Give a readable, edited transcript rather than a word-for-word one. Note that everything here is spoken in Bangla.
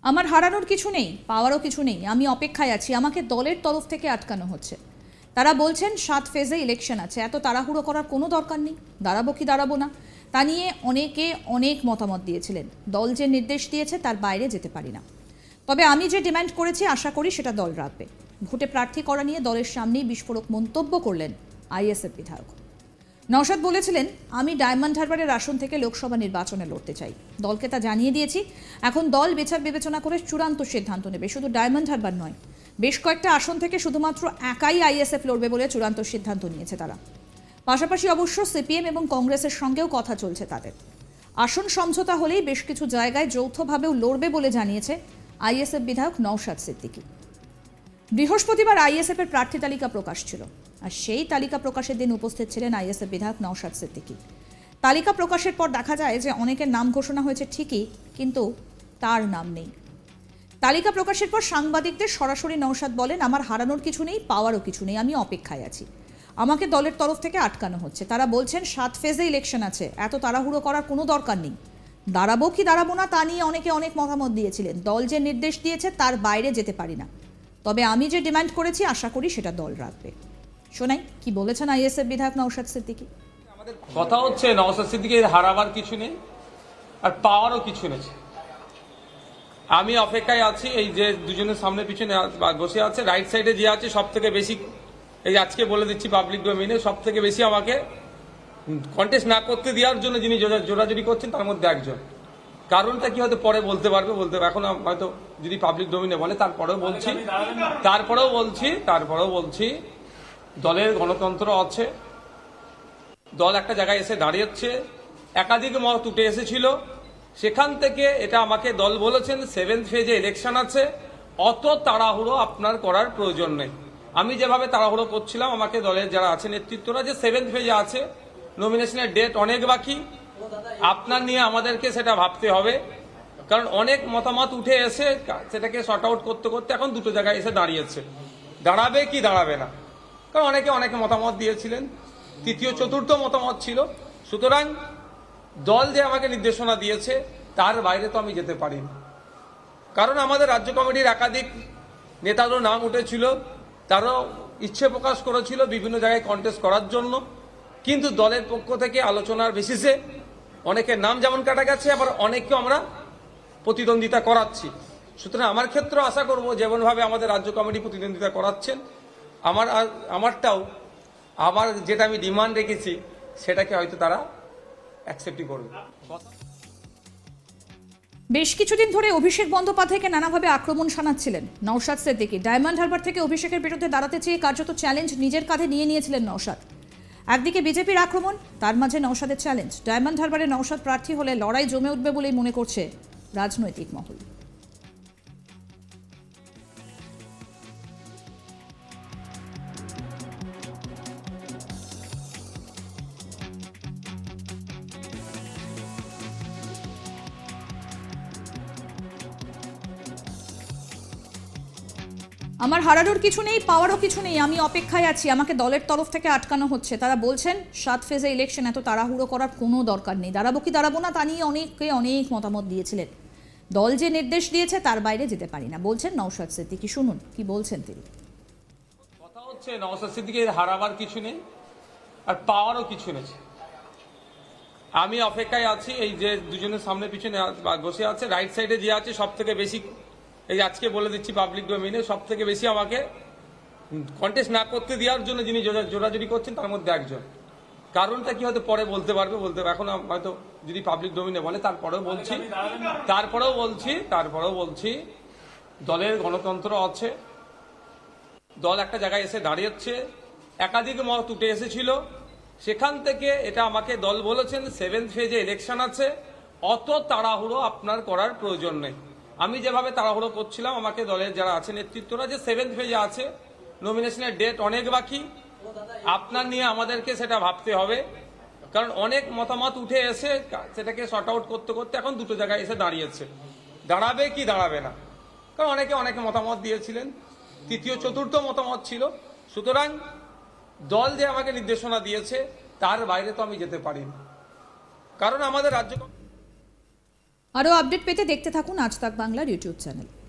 আমার হারানোর কিছু নেই, পাওয়ারও কিছু নেই, আমি অপেক্ষায় আছি। আমাকে দলের তরফ থেকে আটকানো হচ্ছে। তারা বলছেন 7 ফেজে ইলেকশন আছে, এত তাড়াহুড়ো করার কোনো দরকার নেই, দাঁড়াবো কি দাঁড়াবো না তা নিয়ে অনেকে অনেক মতামত দিয়েছিলেন। দল যে নির্দেশ দিয়েছে তার বাইরে যেতে পারি না, তবে আমি যে ডিমান্ড করেছি আশা করি সেটা দল রাখবে। ভোটে প্রার্থী করা নিয়ে দলের সামনেই বিস্ফোরক মন্তব্য করলেন আইএসএফ বিধায়ক। নওশাদ বলেছিলেন, আমি ডায়মন্ড হারবারের আসন থেকে লোকসভা নির্বাচনে লড়তে চাই, দলকে তা জানিয়ে দিয়েছি। এখন দল বিচার বিবেচনা করে চূড়ান্ত সিদ্ধান্ত নেবে। শুধু ডায়মন্ড হারবার নয়, বেশ কয়েকটা আসন থেকে শুধুমাত্র একাই আইএসএফ লড়বে বলে চূড়ান্ত সিদ্ধান্ত নিয়েছে তারা। পাশাপাশি অবশ্য সিপিএম এবং কংগ্রেসের সঙ্গেও কথা চলছে তাদের। আসন সমঝোতা হলেই বেশ কিছু জায়গায় যৌথভাবেও লড়বে বলে জানিয়েছে আইএসএফ বিধায়ক নওশাদ সিদ্দিকী। বৃহস্পতিবার আইএসএফ এর প্রার্থী তালিকা প্রকাশ ছিল, আর সেই তালিকা প্রকাশের দিন উপস্থিত ছিলেন আইএসএফ বিধায়ক নওশাদ সিদ্দিকী। তালিকা প্রকাশের পর দেখা যায় যে অনেকের নাম ঘোষণা হয়েছে ঠিকই, কিন্তু তার নাম নেই। তালিকা প্রকাশের পর সাংবাদিকদের সরাসরি নওশাদ বলেন, আমার হারানোর কিছু নেই, পাওয়ারও কিছু নেই, আমি অপেক্ষায় আছি। আমাকে দলের তরফ থেকে আটকানো হচ্ছে। তারা বলছেন 7 ফেজে ইলেকশন আছে, এত তাড়াহুড়ো করার কোনো দরকার নেই, দাঁড়াবো কি দাঁড়াবো না তা নিয়ে অনেকে অনেক মতামত দিয়েছিলেন। দল যে নির্দেশ দিয়েছে তার বাইরে যেতে পারি না, তবে আমি যে ডিমান্ড করেছি আশা করি সেটা দল রাখবে। শোনাই কি বলেছেন আইএসএফ বিধায়ক নওশাদ সিদ্দিকী। আমাদের কথা হচ্ছে নওশাদ সিদ্দিকীর হারাবার কিছু নেই আর পাওয়ারও কিছু নেই। আমি অপেক্ষায় আছি। এই যে দুজনের সামনে পিছনে বসে আছে, রাইট সাইডে যে আছে সব থেকে বেশি, এই আজকে বলে দিচ্ছি পাবলিক ডোমেইনে, সব থেকে বেশি আমাকে কন্টেস্ট না করতে দেওয়ার জন্য যিনি জোরাজুরি করছেন তার মধ্যে একজন। কারণটা কি হয়তো পরে বলতে পারবে, এখন হয়তো যদি পাবলিক ডোমেইনে বলে তারপরেও বলছি দলের গণতন্ত্র আছে। দল একটা জায়গায় এসে দাঁড়িয়েছে, একাধিক মত উঠে এসেছিল, সেখান থেকে এটা আমাকে দল বলেছেন 7th ফেজে ইলেকশন আছে, অত তাড়াহুড়ো আপনার করার প্রয়োজন নেই। আমি যেভাবে তাড়াহুড়ো করছিলাম, আমাকে দলের যারা আছে নেতৃত্বরা যে 7th ফেজে আছে, নমিনেশনের ডেট অনেক বাকি, আপনার নিয়ে আমাদেরকে সেটা ভাবতে হবে। কারণ অনেক মতামত উঠে এসে সেটাকে শর্ট আউট করতে করতে এখন দুটো জায়গায় এসে দাঁড়িয়েছে, দাঁড়াবে কি দাঁড়াবে না। কারণ অনেকে মতামত দিয়েছিলেন, তৃতীয় চতুর্থ মতামত ছিল। সুতরাং দল যে আমাকে নির্দেশনা দিয়েছে তার বাইরে তো আমি যেতে পারি না। কারণ আমাদের রাজ্য কমিটির একাধিক নেতারও নাম উঠেছিল, তারাও ইচ্ছে প্রকাশ করেছিল বিভিন্ন জায়গায় কন্টেস্ট করার জন্য, কিন্তু দলের পক্ষ থেকে আলোচনার বেসিসে অনেকের নাম যেমন কাটা গেছে, আবার অনেককে আমরা প্রতিদ্বন্দ্বিতা করাচ্ছি। সুতরাং আমার ক্ষেত্রে আশা করব যেমনভাবে আমাদের রাজ্য কমিটি প্রতিদ্বন্দ্বিতা করাচ্ছেন, আমারটাও আমার যেটা আমি ডিমান্ড রেখেছি সেটাকে হয়তো তারা অ্যাকসেপ্টই করবে। বেশ কিছুদিন ধরে অভিষেক বন্দ্যোপাধ্যায়কে নানাভাবে আক্রমণ শানাচ্ছিলেন নওশাদ সিদ্দিকী। ডায়মন্ড হারবার থেকে অভিষেকের বিরুদ্ধে দাঁড়াতে চেয়ে কার্যত চ্যালেঞ্জ নিজের কাঁধে নিয়ে নিয়েছিলেন নওশাদ। একদিকে বিজেপির আক্রমণ, তার মাঝে নওশাদের চ্যালেঞ্জ। ডায়মন্ড হারবারে নওশাদ প্রার্থী হলে লড়াই জমে উঠবে বলেই মনে করছে রাজনৈতিক মহল। আমার হারানোর কিছু নেই, পাওয়ারও কিছু নেই, আমি অপেক্ষায় আছি। আমাকে দলের তরফ থেকে আটকানো হচ্ছে। তারা বলছেন 7 ফেজে ইলেকশন, এত তাড়াহুড়ো করার কোনো দরকার নেই, দাঁড়াবো কি দাঁড়াবো না তা নিয়ে অনেকে অনেক মতামত দিয়েছিলেন। দল যে নির্দেশ দিয়েছে তার বাইরে যেতে পারি না, বলছেন নওশাদ সিদ্দিকী। শুনুন কি বলছেন তিনি। কথা হচ্ছে নওশাদ সিদ্দিকীর হারাবার কিছু নেই আর পাওয়ারও কিছু নেই। আমি অপেক্ষায় আছি। এই যে দুজনের সামনে পিছনে বসে আছে, রাইট সাইডে যে আছে সব থেকে বেশি, এই আজকে বলে দিচ্ছি পাবলিক ডোমেইনে, সব থেকে বেশি আমাকে কন্টেস্ট না করতে দেওয়ার জন্য যিনি জোরাজুরি করছেন তার মধ্যে একজন। কারণটা কি হয়তো পরে বলতে পারবে, এখন হয়তো যদি পাবলিক ডোমেইনে বলে তারপরেও বলছি দলের গণতন্ত্র আছে। দল একটা জায়গায় এসে দাঁড়িয়েছে, একাধিক মত উঠে এসেছিল, সেখান থেকে এটা আমাকে দল বলেছেন 7th ফেজে ইলেকশন আছে, অত তাড়াহুড়ো আপনার করার প্রয়োজন নেই। আমি যেভাবে তাড়াহুড়ো করছিলাম, আমাকে দলের যারা আছে নেতৃত্বরা যে 7th ফেজে আছে, নমিনেশনের ডেট অনেক বাকি, আপনার নিয়ে আমাদেরকে সেটা ভাবতে হবে। কারণ অনেক মতামত উঠে এসে সেটাকে শর্ট আউট করতে করতে এখন দুটো জায়গায় এসে দাঁড়িয়েছে, দাঁড়াবে কি দাঁড়াবে না। কারণ অনেকে মতামত দিয়েছিলেন, তৃতীয় চতুর্থ মতামত ছিল। সুতরাং দল যে আমাকে নির্দেশনা দিয়েছে তার বাইরে তো আমি যেতে পারি না। কারণ আমাদের রাজ্য আরও আপডেট পেতে দেখতে থাকুন আজ তাক বাংলার ইউটিউব চ্যানেল।